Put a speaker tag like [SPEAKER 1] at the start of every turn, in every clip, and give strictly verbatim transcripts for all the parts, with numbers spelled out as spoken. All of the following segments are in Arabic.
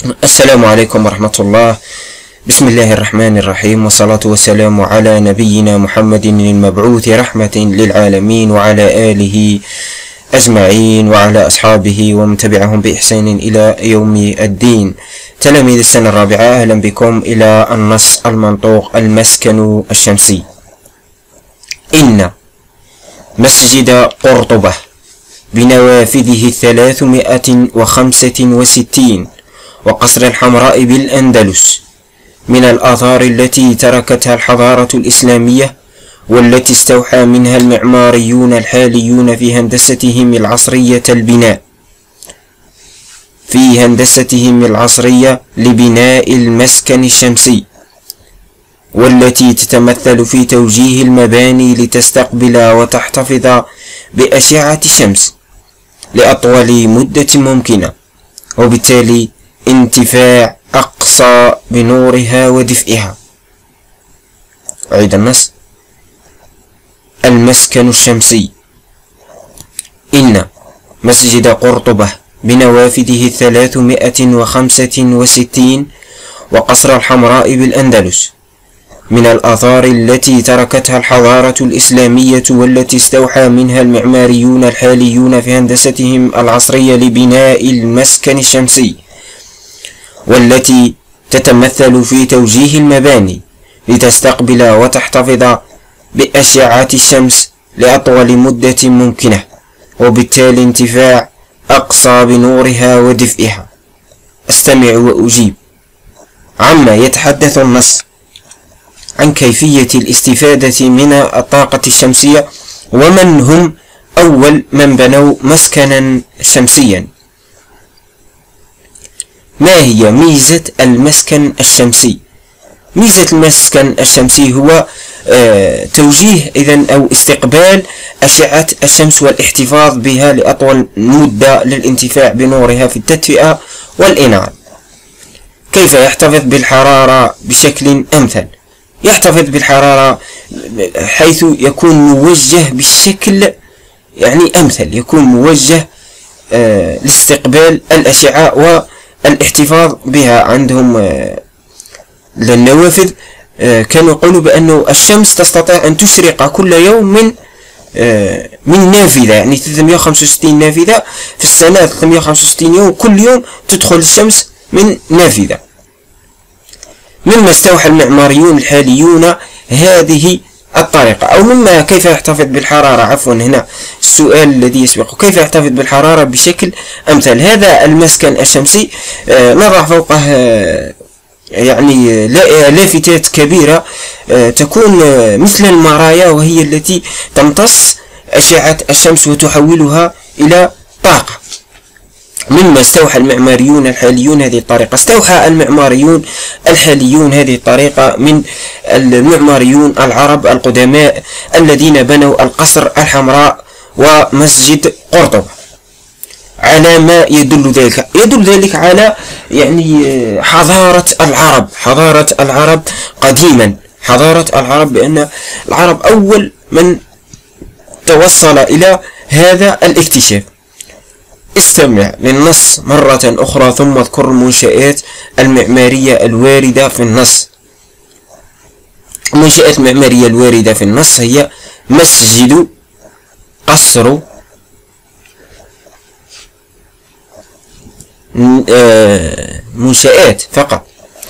[SPEAKER 1] السلام عليكم ورحمة الله. بسم الله الرحمن الرحيم، والصلاة والسلام على نبينا محمد المبعوث رحمة للعالمين، وعلى آله أجمعين، وعلى أصحابه ومن تبعهم بإحسان إلى يوم الدين. تلاميذ السنة الرابعة، أهلا بكم إلى النص المنطوق المسكن الشمسي. إن مسجد قرطبة بنوافذه الثلاثمائة وخمسة وستين وقصر الحمراء بالأندلس من الآثار التي تركتها الحضارة الإسلامية، والتي استوحى منها المعماريون الحاليون في هندستهم العصرية البناء في هندستهم العصرية لبناء المسكن الشمسي، والتي تتمثل في توجيه المباني لتستقبل وتحتفظ بأشعة الشمس لأطول مدة ممكنة، وبالتالي انتفاع أقصى بنورها ودفئها. أعيد النص: المسكن الشمسي. إن مسجد قرطبة بنوافذه الثلاثمائة وخمسة وستين وقصر الحمراء بالأندلس من الآثار التي تركتها الحضارة الإسلامية، والتي استوحى منها المعماريون الحاليون في هندستهم العصرية لبناء المسكن الشمسي، والتي تتمثل في توجيه المباني لتستقبل وتحتفظ بأشعة الشمس لأطول مدة ممكنة، وبالتالي انتفاع أقصى بنورها ودفئها. أستمع وأجيب. عما يتحدث النص عن كيفية الاستفادة من الطاقة الشمسية، ومن هم أول من بنوا مسكنا شمسيا. ما هي ميزة المسكن الشمسي؟ ميزة المسكن الشمسي هو آه توجيه إذن أو استقبال أشعة الشمس والاحتفاظ بها لأطول مدة للانتفاع بنورها في التدفئة والإنارة. كيف يحتفظ بالحرارة بشكل أمثل؟ يحتفظ بالحرارة حيث يكون موجه بالشكل يعني أمثل، يكون موجه آه لاستقبال الأشعة و الاحتفاظ بها. عندهم النوافذ كانوا يقولوا بأنه الشمس تستطيع أن تشرق كل يوم من من نافذة، يعني ثلاثمائة وخمسة وستين نافذة في السنة، ثلاثمائة وخمسة وستين يوم كل يوم تدخل الشمس من نافذة. مما استوحى المعماريون الحاليون هذه الطريقة، أو مما كيف يحتفظ بالحرارة، عفوا هنا السؤال الذي يسبق، كيف يحتفظ بالحرارة بشكل أمثل. هذا المسكن الشمسي نضع فوقه يعني لافتات كبيرة تكون مثل المرايا، وهي التي تمتص أشعة الشمس وتحولها إلى طاقة. مما استوحى المعماريون الحاليون هذه الطريقة، استوحى المعماريون الحاليون هذه الطريقة من المعماريون العرب القدماء الذين بنوا القصر الحمراء ومسجد قرطبة. على ما يدل ذلك؟ يدل ذلك على يعني حضارة العرب، حضارة العرب قديما، حضارة العرب، بأن العرب أول من توصل إلى هذا الاكتشاف. استمع للنص مرة أخرى ثم اذكر المنشآت المعمارية الواردة في النص. المنشآت المعمارية الواردة في النص هي مسجد، قصر، منشآت فقط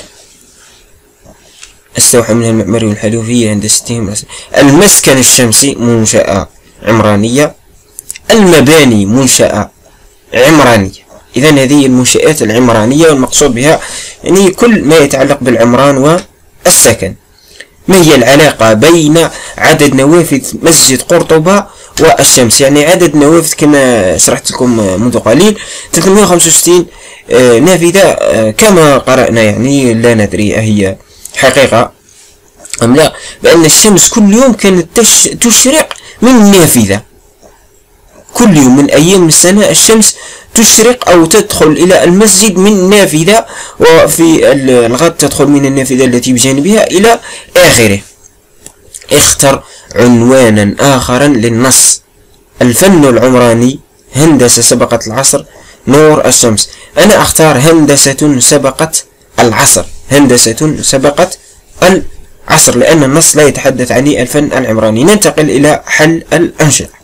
[SPEAKER 1] استوحى منها المعماريون الحالي في هندستهم. المسكن الشمسي منشأة عمرانية، المباني منشأة عمرانية. إذا هذه المنشآت العمرانية، والمقصود بها يعني كل ما يتعلق بالعمران والسكن. ما هي العلاقة بين عدد نوافذ مسجد قرطبة والشمس؟ يعني عدد نوافذ كما شرحت لكم منذ قليل ثلاثمائة وخمسة وستين نافذة كما قرأنا، يعني لا ندري أهي حقيقة أم لا، بأن الشمس كل يوم كانت تشرق من نافذة، كل يوم من أيام السنة الشمس تشرق أو تدخل إلى المسجد من نافذة، وفي الغد تدخل من النافذة التي بجانبها إلى آخره. اختر عنوانا آخرا للنص: الفن العمراني، هندسة سبقت العصر، نور الشمس. أنا أختار هندسة سبقت العصر، هندسة سبقت العصر، لأن النص لا يتحدث عن الفن العمراني. ننتقل إلى حل الأنشطة.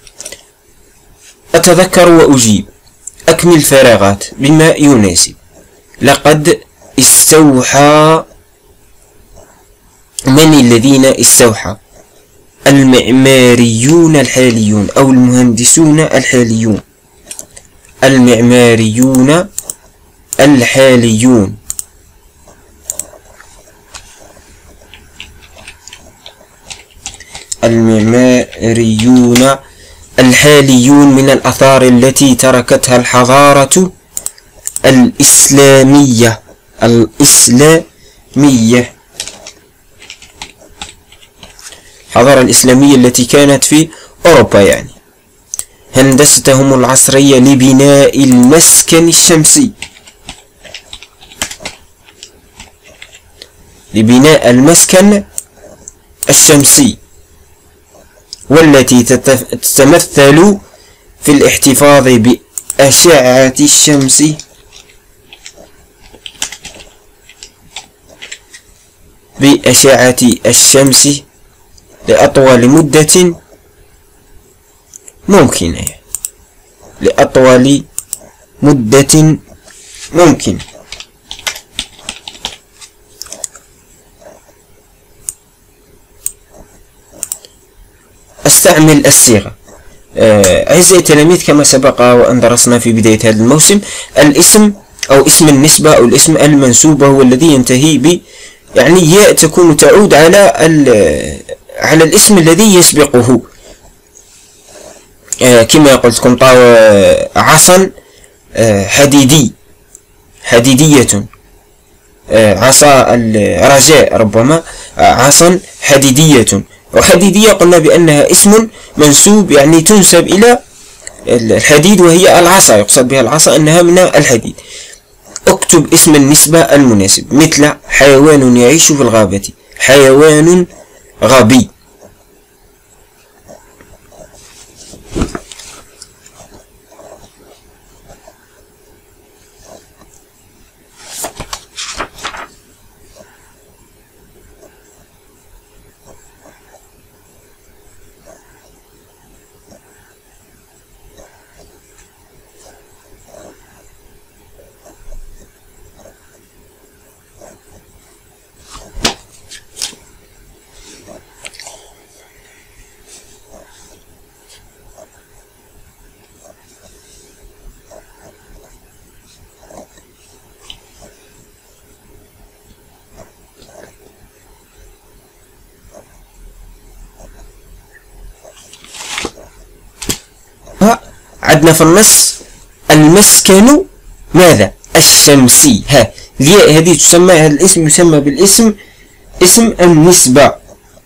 [SPEAKER 1] أتذكر وأجيب، أكمل فراغات بما يناسب، لقد استوحى. من الذين استوحى؟ المعماريون الحاليون أو المهندسون الحاليون، المعماريون الحاليون. المعماريون الحاليون من الآثار التي تركتها الحضارة الإسلامية، الإسلامية، الحضارة الإسلامية التي كانت في أوروبا يعني. هندستهم العصرية لبناء المسكن الشمسي، لبناء المسكن الشمسي، والتي تتمثل في الاحتفاظ بأشعة الشمس بأشعة الشمس لأطول مدة ممكنة، لأطول مدة ممكنة. استعمل الصيغة. أعزائي التلاميذ، كما سبق وأن درسنا في بداية هذا الموسم، الاسم أو اسم النسبة أو الاسم المنسوب هو الذي ينتهي ب يعني ياء تكون تعود على على الاسم الذي يسبقه. كما قلت لكم، عصا حديدي، حديدية. عصا الرجاء ربما عصا حديدية، وحديدية قلنا بأنها اسم منسوب، يعني تنسب إلى الحديد وهي العصا، يقصد بها العصا أنها من الحديد. اكتب اسم النسبة المناسب، مثل حيوان يعيش في الغابة، حيوان غبي. عندنا في النص المسكن ماذا؟ الشمسي. ها الياء هذه تسمى، هذا الاسم يسمى بالاسم اسم النسبة.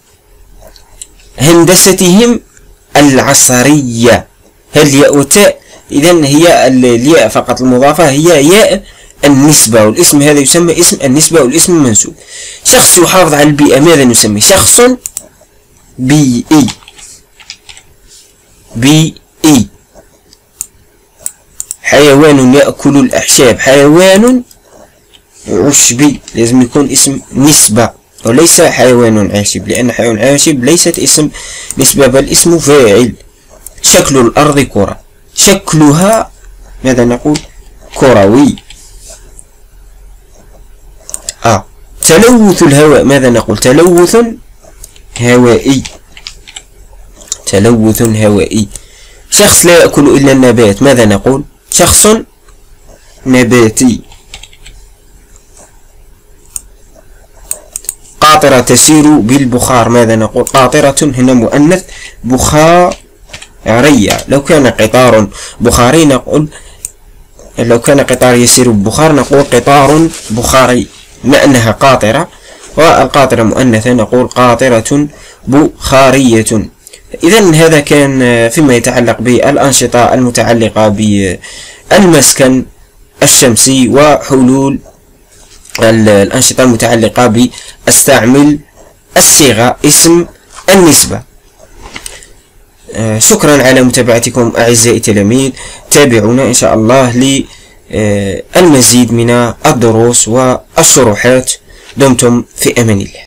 [SPEAKER 1] هندستهم العصرية، هل ياء وتاء، إذن هي الياء فقط المضافة هي ياء النسبة، والاسم هذا يسمى اسم النسبة والاسم المنسوب. شخص يحافظ على البيئة ماذا نسميه؟ شخص بيئي، بيئي. حيوان يأكل الأعشاب، حيوان عشبي، لازم يكون اسم نسبة وليس حيوان عاشب، لأن حيوان عاشب ليست اسم نسبة بل اسم فاعل. شكل الأرض كرة، شكلها ماذا نقول؟ كروي. آه. تلوث الهواء ماذا نقول؟ تلوث هوائي، تلوث هوائي. شخص لا يأكل إلا النبات ماذا نقول؟ شخص نباتي. قاطرة تسير بالبخار ماذا نقول؟ قاطرة هنا مؤنث، بخارية. لو كان قطار بخاري نقول، لو كان قطار يسير بالبخار نقول قطار بخاري، مع أنها قاطرة، والقاطرة مؤنثة نقول قاطرة بخارية. إذن هذا كان فيما يتعلق بالأنشطة المتعلقة بالمسكن الشمسي وحلول الأنشطة المتعلقة باستعمل الصيغة اسم النسبة. شكرا على متابعتكم أعزائي التلاميذ. تابعونا إن شاء الله للمزيد من الدروس والشروحات. دمتم في أمان الله.